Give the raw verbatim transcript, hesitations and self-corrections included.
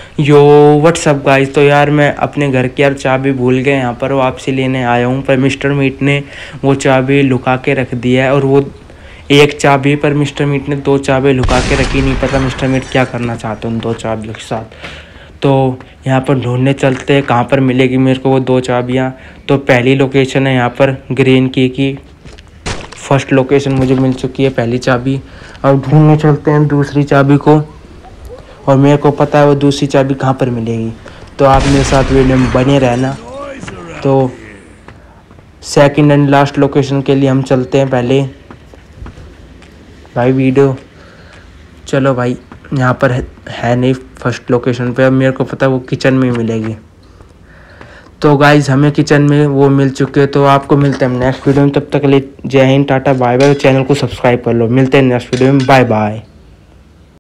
यो WhatsApp guys. तो यार मैं अपने घर की यार चाबी भूल गया यहाँ पर, वापसी लेने आया हूँ, पर मिस्टर मीट ने वो चाबी लुका के रख दिया है। और वो एक चाबी पर मिस्टर मीट ने दो चाबी लुका के रखी, नहीं पता मिस्टर मीट क्या करना चाहते हैं उन दो चाबियों के साथ। तो यहाँ पर ढूंढने चलते हैं कहाँ पर मिलेगी मेरे को वो दो चाबियाँ। तो पहली लोकेशन है यहाँ पर ग्रीन की की फर्स्ट लोकेशन मुझे मिल चुकी है पहली चाबी। अब ढूंढने चलते हैं दूसरी चाबी को, और मेरे को पता है वो दूसरी चाबी कहाँ पर मिलेगी। तो आप मेरे साथ वीडियो में बने रहना। तो सेकंड एंड लास्ट लोकेशन के लिए हम चलते हैं पहले भाई वीडियो। चलो भाई, यहाँ पर है, है नहीं फर्स्ट लोकेशन पे। अब मेरे को पता है वो किचन में मिलेगी। तो गाइज हमें किचन में वो मिल चुके हैं। तो आपको मिलते हैं नेक्स्ट वीडियो में, तब तक के लिए जय Hind, tata, bye bye. Channel को सब्सक्राइब कर लो। मिलते हैं नेक्स्ट वीडियो में, बाय बाय।